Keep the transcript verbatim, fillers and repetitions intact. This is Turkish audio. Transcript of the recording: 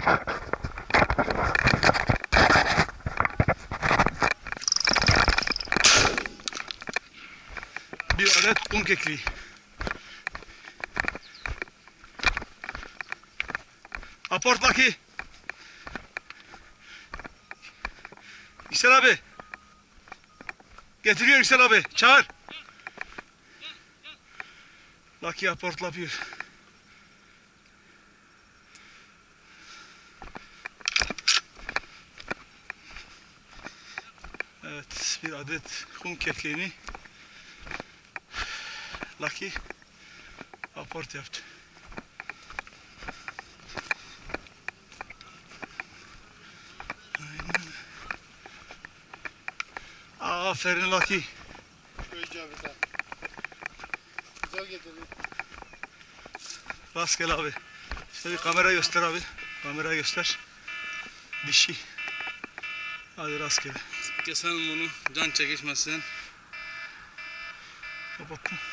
Bir adet un kekliği. Aport Lucky. İhsan abi. Getiriyor İhsan abi. Çağır. Lucky aport yapıyor. Evet, bir adet un kekliğini Lucky aport yaptı. Aynen. Aferin Lucky. Köyce abi sen. Güzel getirdin. Rastgele abi. İşte bir kamera göster abi. Kamera göster. Dişi. Hadi rastgele. Keselim bunu can çekişmesin. Kapattım.